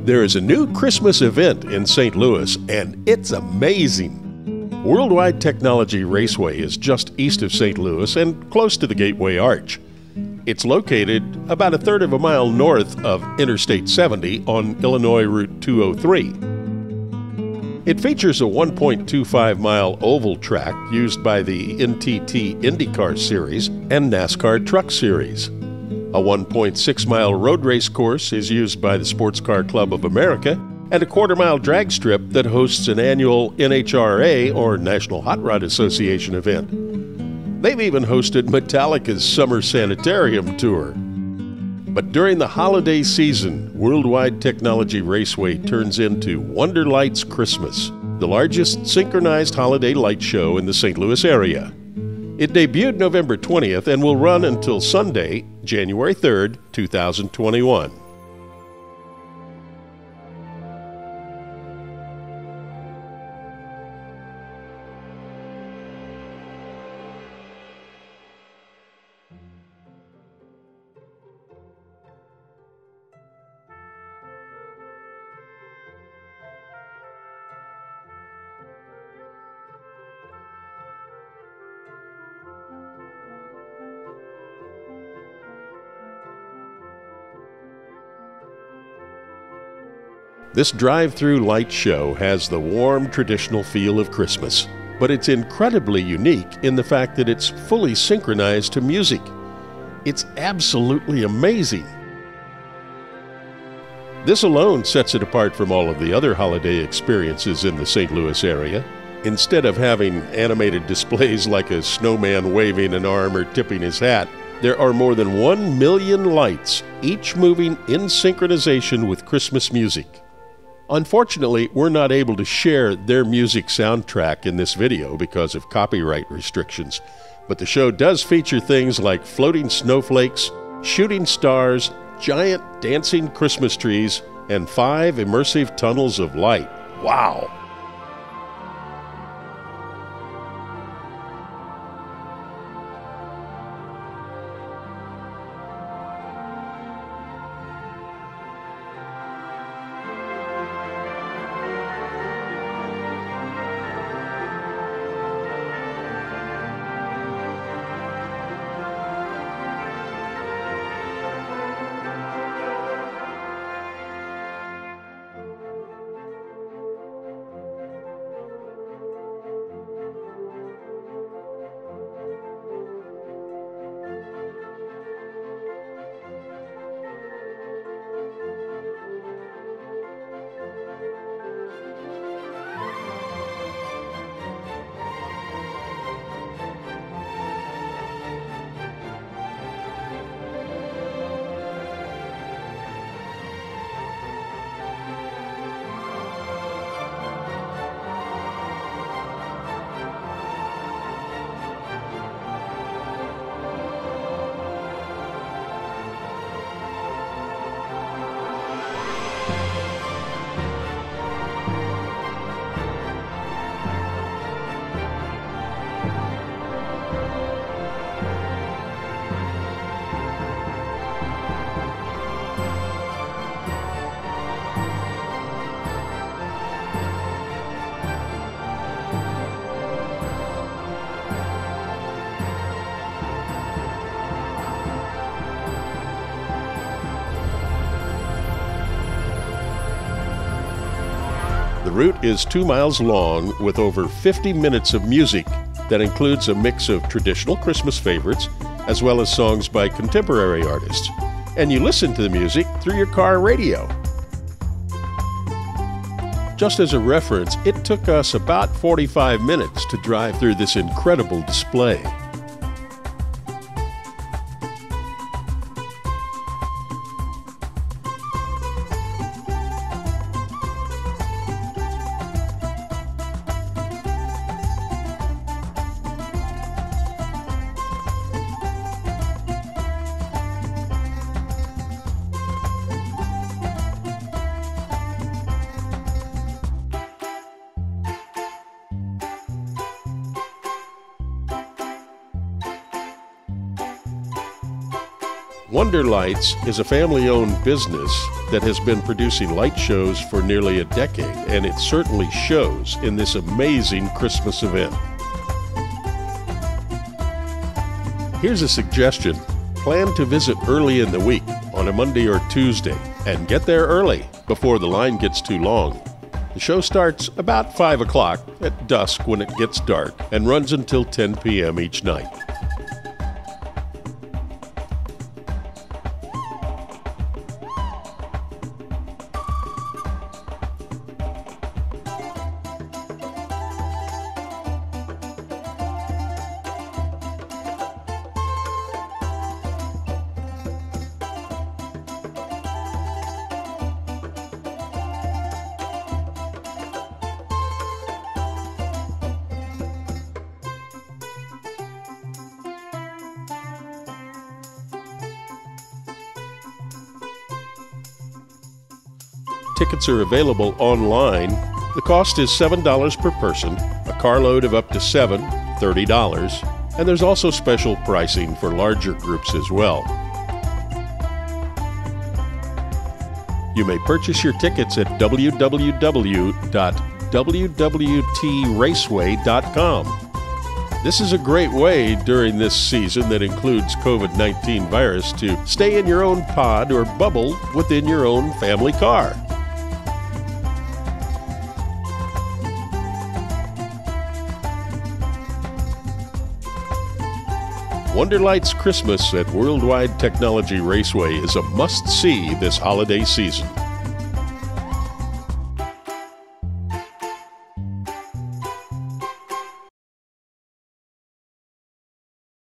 There is a new Christmas event in St. Louis, and it's amazing. Worldwide Technology Raceway is just east of St. Louis and close to the Gateway Arch. It's located about a third of a mile north of Interstate 70 on Illinois Route 203. It features a 1.25-mile oval track used by the NTT IndyCar Series and NASCAR Truck Series. A 1.6-mile road race course is used by the Sports Car Club of America, and a quarter-mile drag strip that hosts an annual NHRA, or National Hot Rod Association, event. They've even hosted Metallica's Summer Sanitarium tour. But during the holiday season, Worldwide Technology Raceway turns into Wonder Lights Christmas, the largest synchronized holiday light show in the St. Louis area. It debuted November 20th and will run until Sunday, January 3rd, 2021. This drive-through light show has the warm, traditional feel of Christmas, but it's incredibly unique in the fact that it's fully synchronized to music. It's absolutely amazing. This alone sets it apart from all of the other holiday experiences in the St. Louis area. Instead of having animated displays like a snowman waving an arm or tipping his hat, there are more than 1 million lights, each moving in synchronization with Christmas music. Unfortunately, we're not able to share their music soundtrack in this video because of copyright restrictions, but the show does feature things like floating snowflakes, shooting stars, giant dancing Christmas trees, and 5 immersive tunnels of light. Wow! The route is 2 miles long with over 50 minutes of music that includes a mix of traditional Christmas favorites as well as songs by contemporary artists. And you listen to the music through your car radio. Just as a reference, it took us about 45 minutes to drive through this incredible display. Wonder Lights is a family-owned business that has been producing light shows for nearly a decade, and it certainly shows in this amazing Christmas event. Here's a suggestion. Plan to visit early in the week on a Monday or Tuesday and get there early before the line gets too long. The show starts about 5 o'clock at dusk when it gets dark and runs until 10 p.m. each night. Tickets are available online. The cost is $7 per person, a carload of up to 7, $30, and there's also special pricing for larger groups as well. You may purchase your tickets at www.wwtraceway.com. This is a great way during this season that includes COVID-19 virus to stay in your own pod or bubble within your own family car. Wonderlight's Christmas at Worldwide Technology Raceway is a must-see this holiday season.